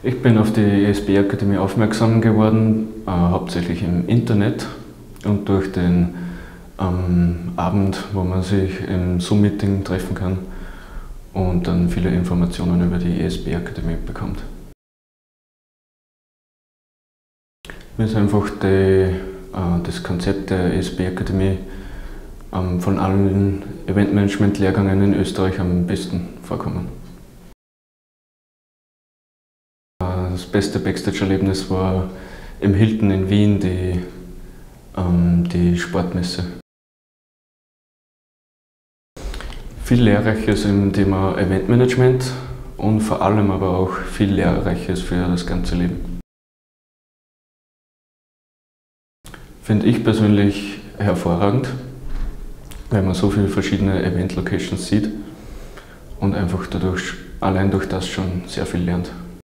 Ich bin auf die ESB-Akademie aufmerksam geworden, hauptsächlich im Internet und durch den Abend, wo man sich im Zoom-Meeting treffen kann und dann viele Informationen über die ESB-Akademie bekommt. Mir ist einfach das Konzept der ESB-Akademie von allen Eventmanagement-Lehrgängen in Österreich am besten vorkommen. Das beste Backstage-Erlebnis war im Hilton in Wien die Sportmesse. Viel Lehrreiches im Thema Eventmanagement und vor allem aber auch viel Lehrreiches für das ganze Leben. Finde ich persönlich hervorragend, weil man so viele verschiedene Event-Locations sieht und einfach allein durch das schon sehr viel lernt.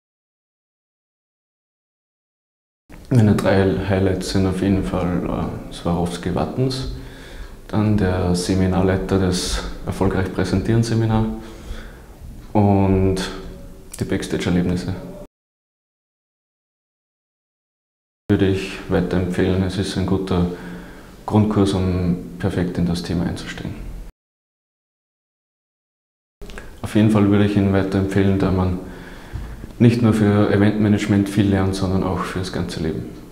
Meine 3 Highlights sind auf jeden Fall Swarovski-Wattens, dann der Seminarleiter des Erfolgreich Präsentieren Seminar und die Backstage-Erlebnisse. Würde ich weiterempfehlen, es ist ein guter Grundkurs, um perfekt in das Thema einzusteigen. Auf jeden Fall würde ich ihn weiterempfehlen, da man nicht nur für Eventmanagement viel lernt, sondern auch für das ganze Leben.